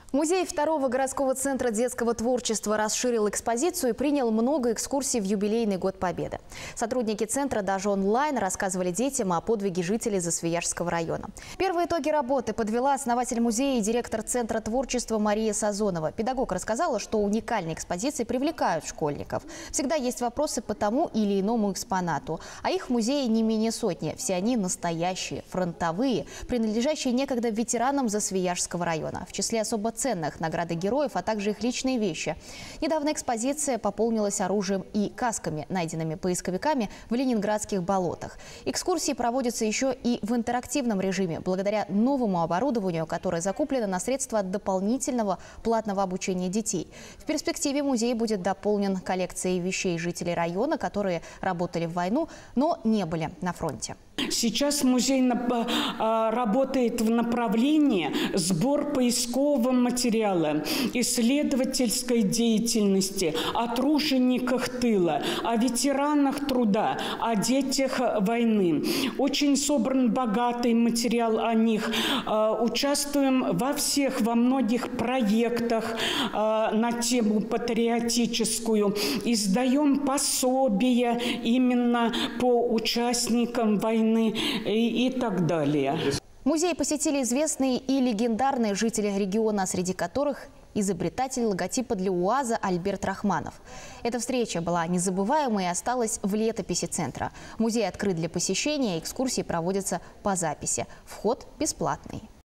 Музей второго городского центра детского творчества расширил экспозицию и принял много экскурсий в юбилейный год Победы. Сотрудники центра даже онлайн рассказывали детям о подвиге жителей Засвияжского района. Первые итоги работы подвела основатель музея и директор Центра творчества Мария Сазонова. Педагог рассказала, что уникальные экспозиции привлекают школьников. Всегда есть вопросы по тому или иному экспонату. А их в музее не менее сотни. Все они настоящие, фронтовые, принадлежащие некогда ветеранам Засвияжского района. В числе особо ценных награды героев, а также их личные вещи. Недавно экспозиция пополнилась оружием и касками, найденными поисковиками в ленинградских болотах. Экскурсии проводятся еще и в интерактивном режиме, благодаря новому оборудованию, которое закуплено на средства дополнительного платного обучения детей. В перспективе музей будет дополнен коллекцией вещей жителей района, которые работали в войну, но не были на фронте. Сейчас музей работает в направлении сбор поискового материала, исследовательской деятельности, о тружениках тыла, о ветеранах труда, о детях войны. Очень собран богатый материал о них. Участвуем во многих проектах на тему патриотическую. Издаем пособия именно по участникам войны и так далее. Музей посетили известные и легендарные жители региона, среди которых изобретатель логотипа для УАЗа Альберт Рахманов. Эта встреча была незабываемой и осталась в летописи центра. Музей открыт для посещения, экскурсии проводятся по записи. Вход бесплатный.